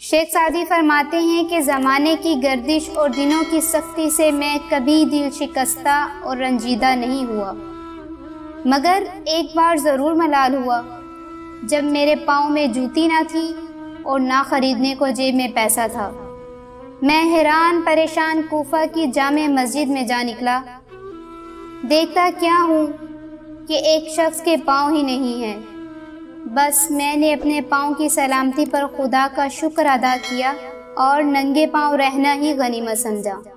शेख सादी फरमाते हैं कि ज़माने की गर्दिश और दिनों की सख्ती से मैं कभी दिल शिकस्ता और रंजीदा नहीं हुआ, मगर एक बार ज़रूर मलाल हुआ जब मेरे पाँव में जूती ना थी और ना ख़रीदने को जेब में पैसा था। मैं हैरान परेशान कूफा की जामे मस्जिद में जा निकला। देखता क्या हूँ कि एक शख्स के पाँव ही नहीं हैं। बस मैंने अपने पाँव की सलामती पर खुदा का शुक्र अदा किया और नंगे पाँव रहना ही गनीमत समझा।